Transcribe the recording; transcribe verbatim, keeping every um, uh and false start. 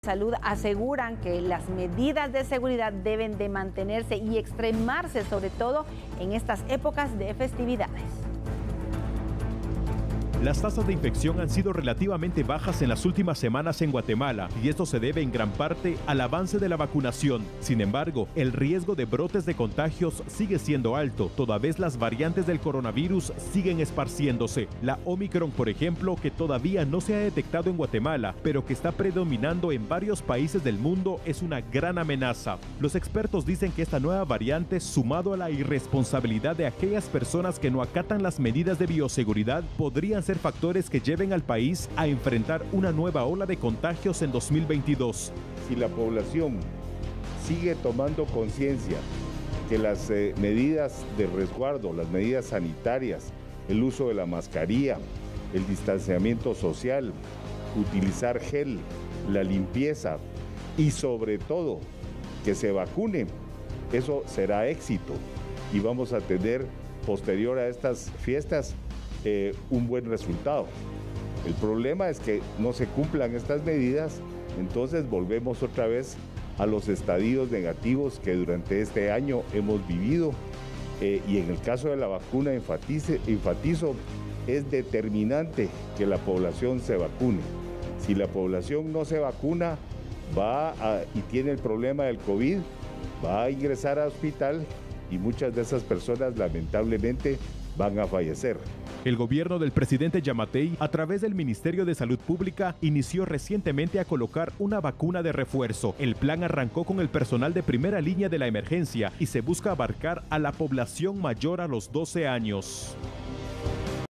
Salud aseguran que las medidas de seguridad deben de mantenerse y extremarse, sobre todo en estas épocas de festividades. Las tasas de infección han sido relativamente bajas en las últimas semanas en Guatemala y esto se debe en gran parte al avance de la vacunación. Sin embargo, el riesgo de brotes de contagios sigue siendo alto, toda vez las variantes del coronavirus siguen esparciéndose. La Omicron, por ejemplo, que todavía no se ha detectado en Guatemala, pero que está predominando en varios países del mundo, es una gran amenaza. Los expertos dicen que esta nueva variante, sumado a la irresponsabilidad de aquellas personas que no acatan las medidas de bioseguridad, podrían ser factores que lleven al país a enfrentar una nueva ola de contagios en dos mil veintidós. Si la población sigue tomando conciencia que las eh, medidas de resguardo, las medidas sanitarias, el uso de la mascarilla, el distanciamiento social, utilizar gel, la limpieza y sobre todo que se vacune, eso será éxito y vamos a tener posterior a estas fiestas Eh, un buen resultado. El problema es que no se cumplan estas medidas, entonces volvemos otra vez a los estadios negativos que durante este año hemos vivido eh, y en el caso de la vacuna enfatice, enfatizo, es determinante que la población se vacune. Si la población no se vacuna va a, y tiene el problema del COVID, va a ingresar al hospital y muchas de esas personas lamentablemente van a fallecer. El gobierno del presidente Yamatei, a través del Ministerio de Salud Pública, inició recientemente a colocar una vacuna de refuerzo. El plan arrancó con el personal de primera línea de la emergencia y se busca abarcar a la población mayor a los doce años.